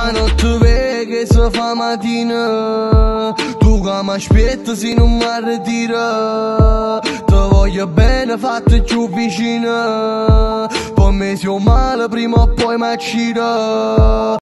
La notte vega e si fa mattina, tu che mi aspetti se non mi ritira. Ti voglio bene, fatti più vicino, per me se ho male prima o poi mi accira.